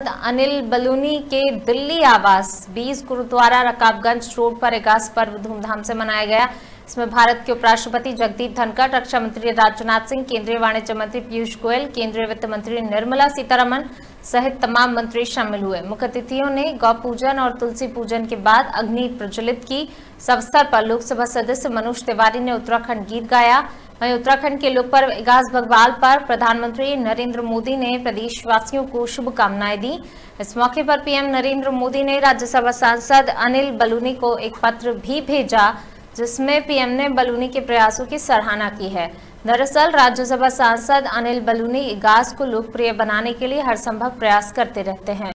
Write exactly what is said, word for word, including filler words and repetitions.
अनिल बलूनी के दिल्ली आवास बीस गुरुद्वारा रकाबगंज रोड पर इगास पर्व धूमधाम से मनाया गया। इसमें भारत के उपराष्ट्रपति जगदीप धनखड़, रक्षा मंत्री राजनाथ सिंह, केंद्रीय वाणिज्य मंत्री पीयूष गोयल, केंद्रीय वित्त मंत्री निर्मला सीतारमण सहित तमाम मंत्री शामिल हुए। मुख्य अतिथियों ने गौ पूजन और तुलसी पूजन के बाद अग्नि प्रज्वलित की। इस अवसर पर लोकसभा सदस्य मनोज तिवारी ने उत्तराखंड गीत गाया। वहीं उत्तराखंड के लोक पर्व इगास भगवाल पर प्रधानमंत्री नरेंद्र मोदी ने प्रदेशवासियों को शुभकामनाएं दी। इस मौके पर पीएम नरेंद्र मोदी ने राज्यसभा सांसद अनिल बलूनी को एक पत्र भी भेजा, जिसमें पीएम ने बलूनी के प्रयासों की सराहना की है। दरअसल राज्यसभा सांसद अनिल बलूनी इगास को लोकप्रिय बनाने के लिए हर संभव प्रयास करते रहते हैं।